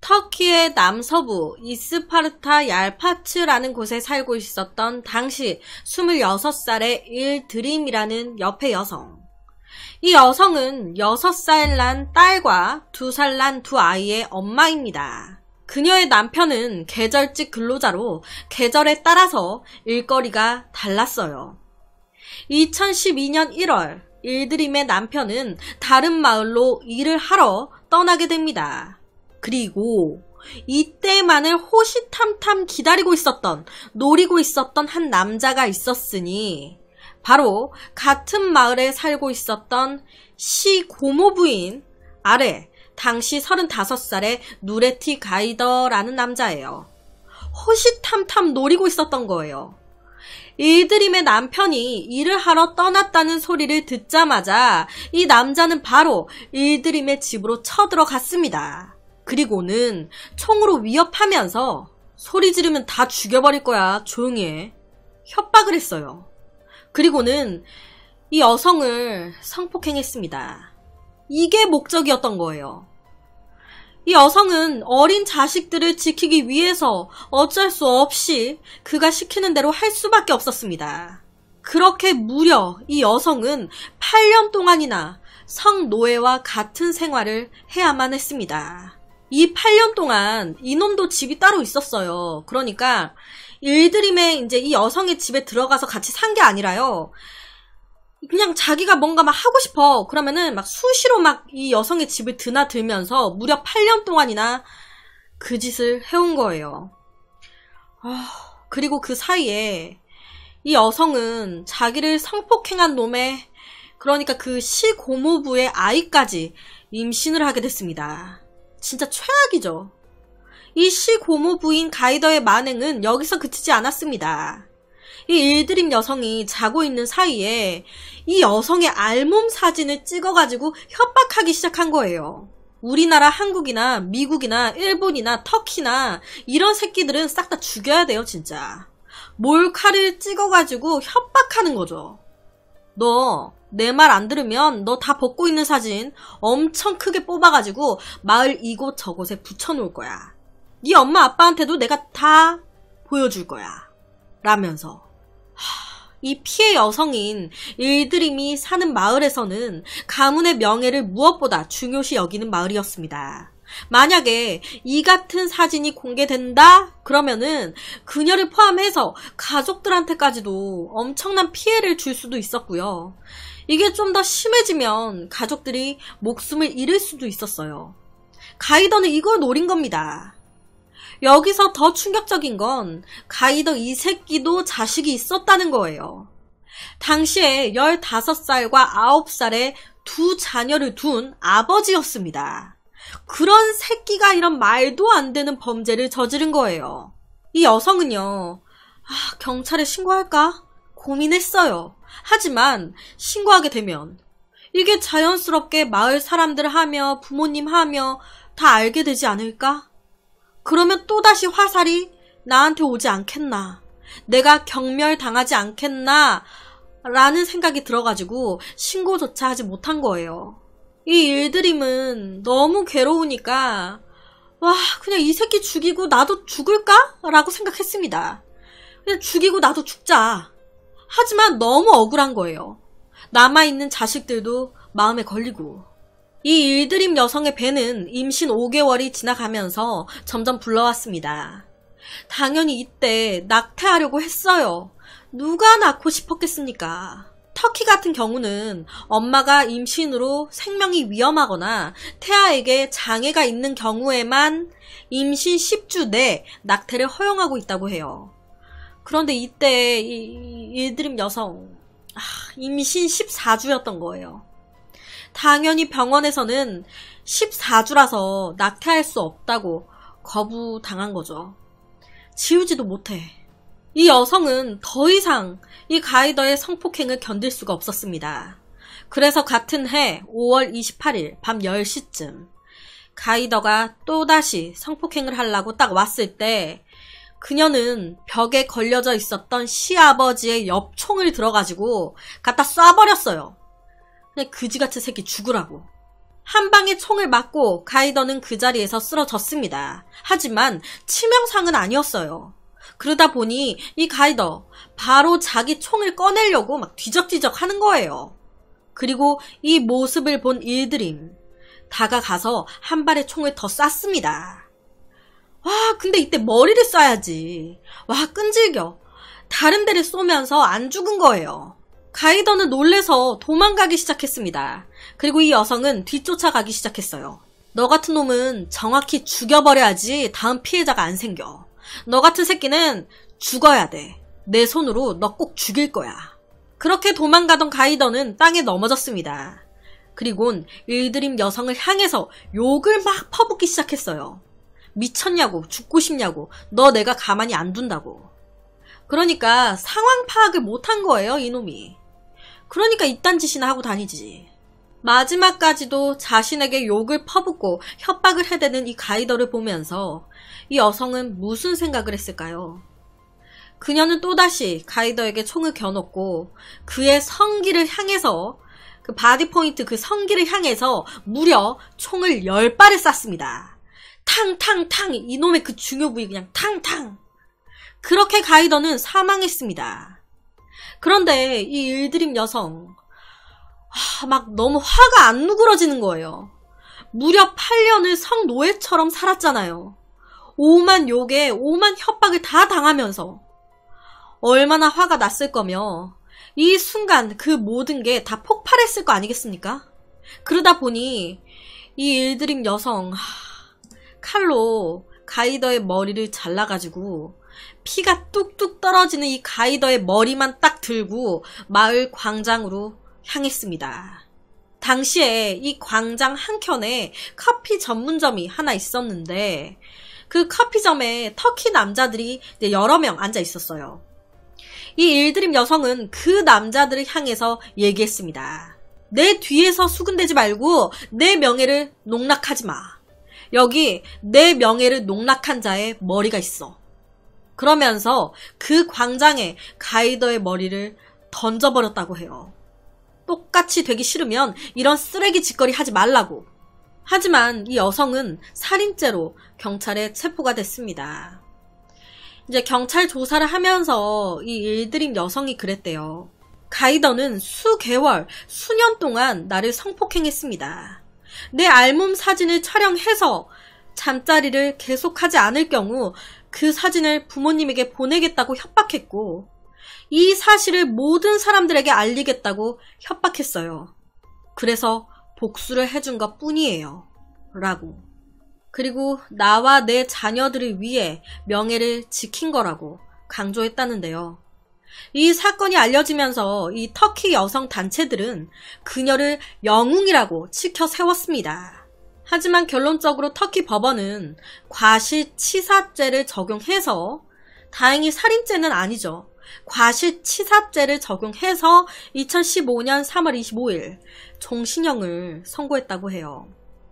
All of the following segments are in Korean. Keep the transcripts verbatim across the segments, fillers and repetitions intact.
터키의 남서부 이스파르타 얄파츠라는 곳에 살고 있었던 당시 스물여섯 살의 일드림이라는 여패 여성. 이 여성은 여섯 살 난 딸과 두 살 난 두 아이의 엄마입니다. 그녀의 남편은 계절직 근로자로 계절에 따라서 일거리가 달랐어요. 이천십이 년 일월 일드림의 남편은 다른 마을로 일을 하러 떠나게 됩니다. 그리고 이때만을 호시탐탐 기다리고 있었던, 노리고 있었던 한 남자가 있었으니 바로 같은 마을에 살고 있었던 시 고모부인 아래 당시 서른다섯 살의 누레티 가이더라는 남자예요. 호시탐탐 노리고 있었던 거예요. 일드림의 남편이 일을 하러 떠났다는 소리를 듣자마자 이 남자는 바로 일드림의 집으로 쳐들어갔습니다. 그리고는 총으로 위협하면서 소리 지르면 다 죽여버릴 거야, 조용히 해, 협박을 했어요. 그리고는 이 여성을 성폭행했습니다. 이게 목적이었던 거예요. 이 여성은 어린 자식들을 지키기 위해서 어쩔 수 없이 그가 시키는 대로 할 수밖에 없었습니다. 그렇게 무려 이 여성은 팔 년 동안이나 성노예와 같은 생활을 해야만 했습니다. 이 팔 년 동안 이놈도 집이 따로 있었어요. 그러니까 일드림의 이제 이 여성의 집에 들어가서 같이 산 게 아니라요. 그냥 자기가 뭔가 막 하고 싶어. 그러면은 막 수시로 막 이 여성의 집을 드나들면서 무려 팔 년 동안이나 그 짓을 해온 거예요. 아, 그리고 그 사이에 이 여성은 자기를 성폭행한 놈의, 그러니까 그 시고모부의 아이까지 임신을 하게 됐습니다. 진짜 최악이죠. 이 시고모부인 가이더의 만행은 여기서 그치지 않았습니다. 이 일드림 여성이 자고 있는 사이에 이 여성의 알몸 사진을 찍어가지고 협박하기 시작한 거예요. 우리나라 한국이나 미국이나 일본이나 터키나 이런 새끼들은 싹 다 죽여야 돼요, 진짜. 몰카를 찍어가지고 협박하는 거죠. 너 내 말 안 들으면 너 다 벗고 있는 사진 엄청 크게 뽑아가지고 마을 이곳 저곳에 붙여놓을 거야. 네 엄마 아빠한테도 내가 다 보여줄 거야. 라면서. 하, 이 피해 여성인 일드림이 사는 마을에서는 가문의 명예를 무엇보다 중요시 여기는 마을이었습니다. 만약에 이 같은 사진이 공개된다? 그러면은 그녀를 포함해서 가족들한테까지도 엄청난 피해를 줄 수도 있었고요. 이게 좀 더 심해지면 가족들이 목숨을 잃을 수도 있었어요. 가이더는 이걸 노린 겁니다. 여기서 더 충격적인 건 가이더 이 새끼도 자식이 있었다는 거예요. 당시에 열다섯 살과 아홉 살의 두 자녀를 둔 아버지였습니다. 그런 새끼가 이런 말도 안 되는 범죄를 저지른 거예요. 이 여성은요, 아, 경찰에 신고할까 고민했어요. 하지만 신고하게 되면 이게 자연스럽게 마을 사람들 하며 부모님 하며 다 알게 되지 않을까? 그러면 또다시 화살이 나한테 오지 않겠나? 내가 경멸당하지 않겠나? 라는 생각이 들어가지고 신고조차 하지 못한 거예요. 이 일드림은 너무 괴로우니까 와, 그냥 이 새끼 죽이고 나도 죽을까? 라고 생각했습니다. 그냥 죽이고 나도 죽자. 하지만 너무 억울한 거예요. 남아있는 자식들도 마음에 걸리고. 이 일드림 여성의 배는 임신 오 개월이 지나가면서 점점 불러왔습니다. 당연히 이때 낙태하려고 했어요. 누가 낳고 싶었겠습니까? 터키 같은 경우는 엄마가 임신으로 생명이 위험하거나 태아에게 장애가 있는 경우에만 임신 십 주 내 낙태를 허용하고 있다고 해요. 그런데 이때 이 일드림 여성 아, 임신 십사 주였던 거예요. 당연히 병원에서는 십사 주라서 낙태할 수 없다고 거부당한 거죠. 지우지도 못해. 이 여성은 더 이상 이 가이더의 성폭행을 견딜 수가 없었습니다. 그래서 같은 해 오월 이십팔일 밤 열 시쯤 가이더가 또다시 성폭행을 하려고 딱 왔을 때 그녀는 벽에 걸려져 있었던 시아버지의 엽총을 들어가지고 갖다 쏴버렸어요. 그냥 그지같은 새끼 죽으라고. 한 방에 총을 맞고 가이더는 그 자리에서 쓰러졌습니다. 하지만 치명상은 아니었어요. 그러다 보니 이 가이더 바로 자기 총을 꺼내려고 막 뒤적뒤적 하는 거예요. 그리고 이 모습을 본 일드림 다가가서 한 발의 총을 더 쐈습니다. 와, 근데 이때 머리를 쏴야지. 와, 끈질겨. 다른 데를 쏘면서 안 죽은 거예요. 가이더는 놀래서 도망가기 시작했습니다. 그리고 이 여성은 뒤쫓아가기 시작했어요. 너 같은 놈은 정확히 죽여버려야지 다음 피해자가 안 생겨. 너 같은 새끼는 죽어야 돼. 내 손으로 너 꼭 죽일 거야. 그렇게 도망가던 가이더는 땅에 넘어졌습니다. 그리곤 일드림 여성을 향해서 욕을 막 퍼붓기 시작했어요. 미쳤냐고, 죽고 싶냐고, 너 내가 가만히 안 둔다고. 그러니까 상황 파악을 못한 거예요, 이놈이. 그러니까 이딴 짓이나 하고 다니지. 마지막까지도 자신에게 욕을 퍼붓고 협박을 해대는 이 가이더를 보면서 이 여성은 무슨 생각을 했을까요? 그녀는 또다시 가이더에게 총을 겨눴고 그의 성기를 향해서 그 바디포인트 그 성기를 향해서 무려 총을 열 발을 쐈습니다. 탕탕탕 이놈의 그 중요 부위 그냥 탕탕. 그렇게 가이더는 사망했습니다. 그런데 이 일드림 여성 아, 막 너무 화가 안 누그러지는 거예요. 무려 팔 년을 성노예처럼 살았잖아요. 오만 욕에 오만 협박을 다 당하면서 얼마나 화가 났을 거며 이 순간 그 모든 게 다 폭발했을 거 아니겠습니까? 그러다 보니 이 일드림 여성 칼로 가이더의 머리를 잘라가지고 피가 뚝뚝 떨어지는 이 가이더의 머리만 딱 들고 마을 광장으로 향했습니다. 당시에 이 광장 한켠에 커피 전문점이 하나 있었는데 그 커피점에 터키 남자들이 여러 명 앉아 있었어요. 이 일드림 여성은 그 남자들을 향해서 얘기했습니다. 내 뒤에서 수군대지 말고 내 명예를 농락하지 마. 여기 내 명예를 농락한 자의 머리가 있어. 그러면서 그 광장에 가이더의 머리를 던져버렸다고 해요. 똑같이 되기 싫으면 이런 쓰레기 짓거리 하지 말라고. 하지만 이 여성은 살인죄로 경찰에 체포가 됐습니다. 이제 경찰 조사를 하면서 이 일드림 여성이 그랬대요. 가이더는 수개월, 수년 동안 나를 성폭행했습니다. 내 알몸 사진을 촬영해서 잠자리를 계속하지 않을 경우 그 사진을 부모님에게 보내겠다고 협박했고 이 사실을 모든 사람들에게 알리겠다고 협박했어요. 그래서 복수를 해준 것 뿐이에요. 라고. 그리고 나와 내 자녀들을 위해 명예를 지킨 거라고 강조했다는데요. 이 사건이 알려지면서 이 터키 여성 단체들은 그녀를 영웅이라고 치켜 세웠습니다. 하지만 결론적으로 터키 법원은 과실치사죄를 적용해서 다행히 살인죄는 아니죠. 과실치사죄를 적용해서 이천십오 년 삼월 이십오일 종신형을 선고했다고 해요.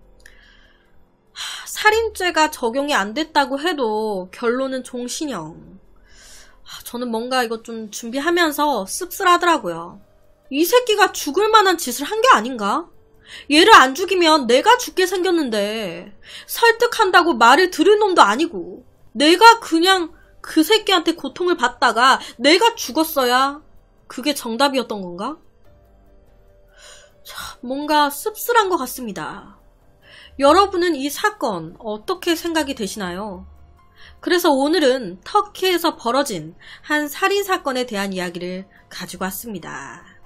하, 살인죄가 적용이 안 됐다고 해도 결론은 종신형. 하, 저는 뭔가 이거 좀 준비하면서 씁쓸하더라고요. 이 새끼가 죽을 만한 짓을 한 게 아닌가? 얘를 안 죽이면 내가 죽게 생겼는데 설득한다고 말을 들을 놈도 아니고 내가 그냥 그 새끼한테 고통을 받다가 내가 죽었어야 그게 정답이었던 건가? 참, 뭔가 씁쓸한 것 같습니다. 여러분은 이 사건 어떻게 생각이 되시나요? 그래서 오늘은 터키에서 벌어진 한 살인사건에 대한 이야기를 가지고 왔습니다.